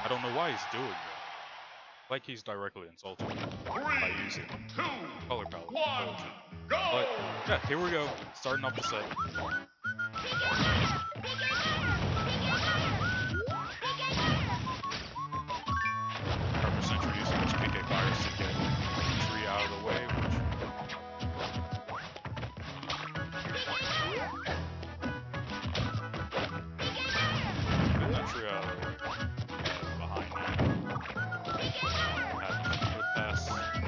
I don't know why he's doing it. Like he's directly insulting me by using color palette. But yeah, here we go. Starting off the set. Purple Century using this PK virus to get tree out of the way, get that tree out of the way. Behind that. Have the pass.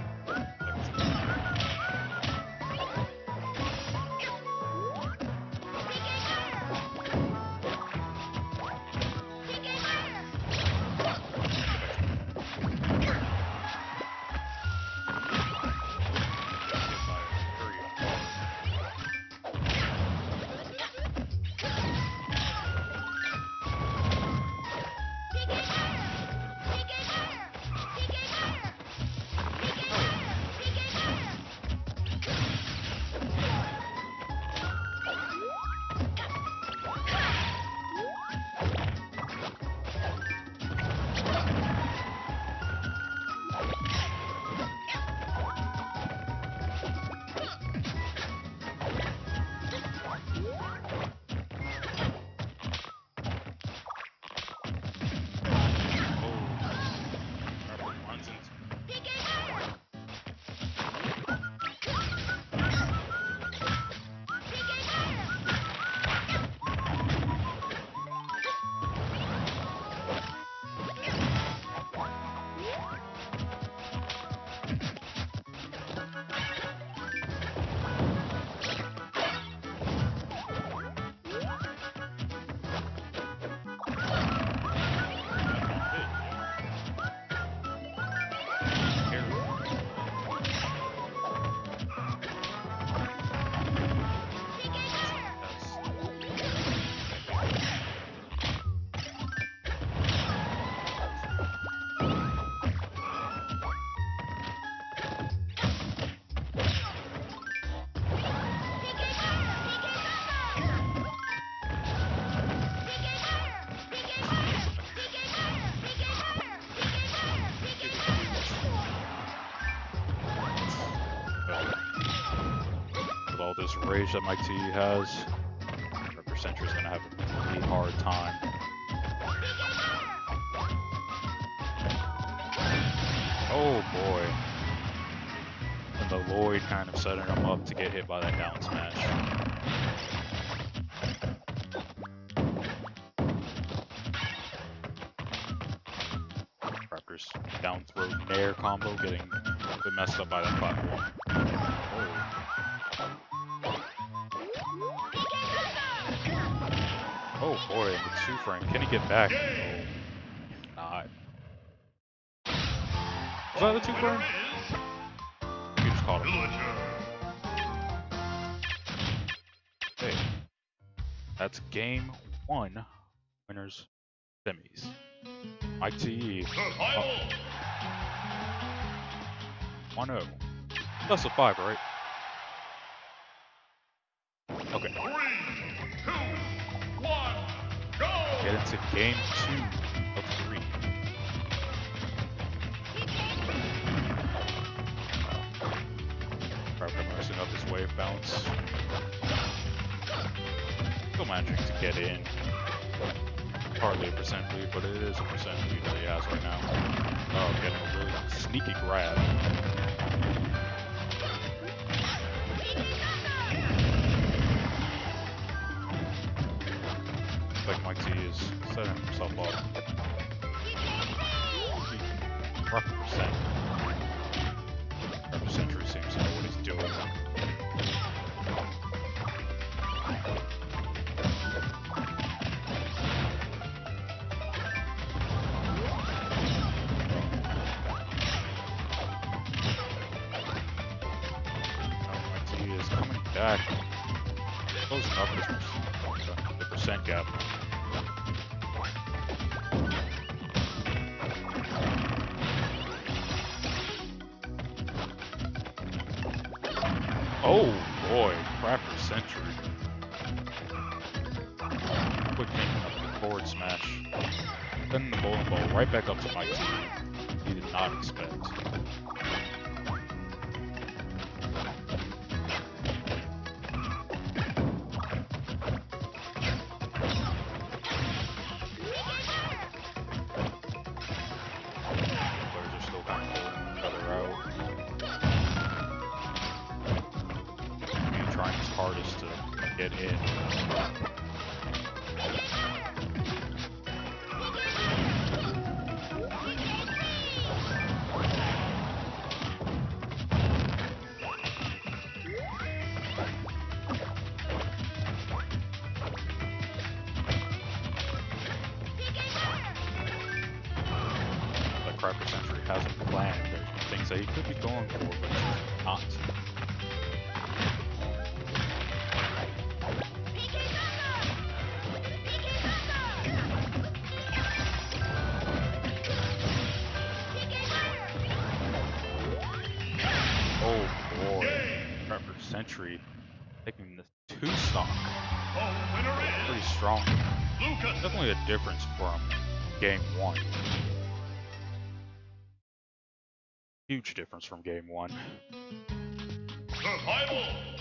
All this rage that Mike T has, Purple Century's gonna have a pretty hard time. Oh boy. And the Lloyd kind of setting him up to get hit by that down smash. Raptors down throw nair combo getting a bit messed up by that platform. Oh boy, the 2-frame. Can he get back? Oh, not. Was that the 2-frame? He just caught him. Okay. That's game 1. Winners, semis. Mike T. 1-0. Best of 5, right? Okay. Get into game 2 of 3. Raptor messing up his wave bounce. Still managing to get in. Hardly a percent lead, but it is a percent lead that he has right now. Oh, getting a really sneaky grab. Like Mike T is setting himself up. Rough percent. Purple Century seems to know what he's doing. Mike T is coming back. Closing up the percent gap. Oh boy, Raptor Century. Quick thinking of the forward smash. Sending the bowling ball right back up to Mike T. He did not expect. Players are still kind of pulling each other out. He's trying his hardest to get in. Cracker Century has a plan. There's things that he could be going for, but he's not. Oh boy, Cracker Century taking the 2 stock. Pretty strong. Definitely a difference from game 1. Huge difference from game 1. Survival!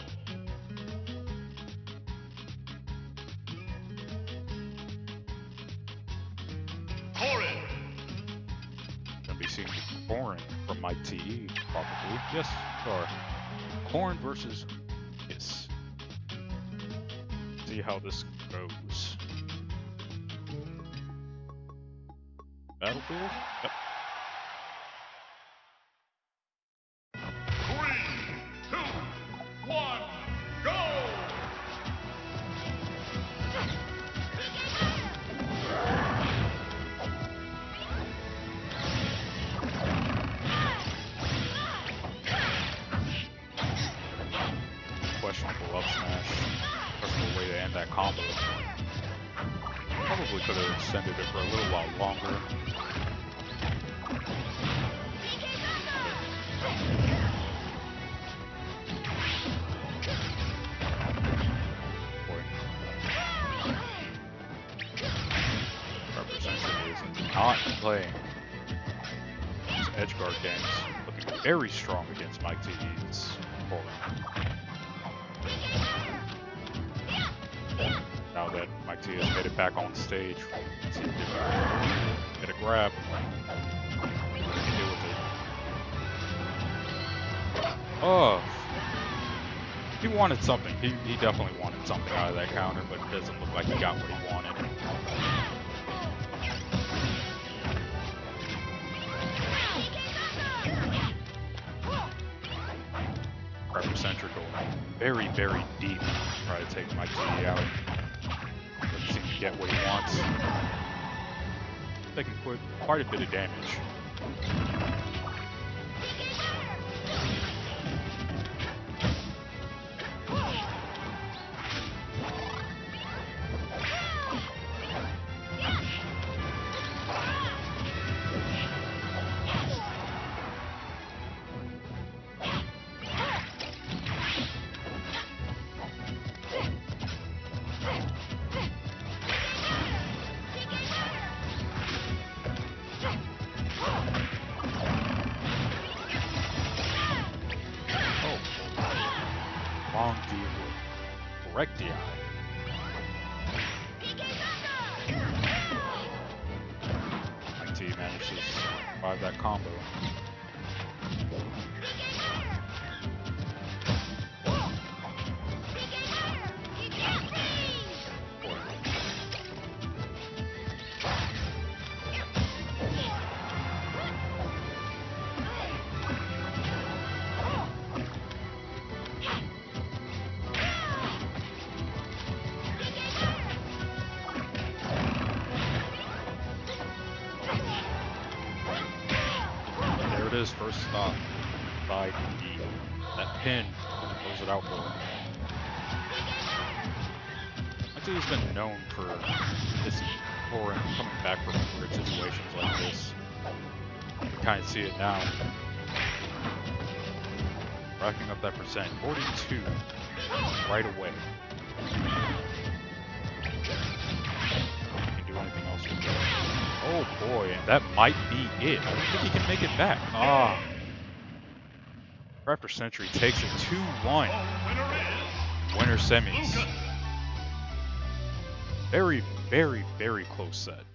Corrin! Gonna be seeing Corrin from Mike TE, probably. Yes, or Corrin versus Yes. See how this goes. Battlefield? Yep. 3, 2, 1, go! Questionable up smash. Questionable way to end that combo. Probably could have extended it for a little while longer. Representation is not playing these edge guard games. Looking very strong against Mike TE's Corrin. Now that Mike T has made it back on stage, let's see if he can get a grab. Deal with it. Oh, he wanted something. He definitely wanted something out of that counter, but it doesn't look like he got what he wanted. Representer going very, very deep to try to take Mike T out. Doesn't seem to get what he wants. Taking quite a bit of damage. Long D with correct DI. Mike T manages to survive that combo. There it is, first stop by D. That pin close it out for him. Mike T has been known for this Corrin coming back from weird situations like this. You can kind of see it now. Racking up that percent, 42 right away. Can do anything else with that. Oh, Oh boy, and that might be it. I don't think he can make it back. Ah. Raptor Century takes it 2-1. Winner semis. Very, very, very close set.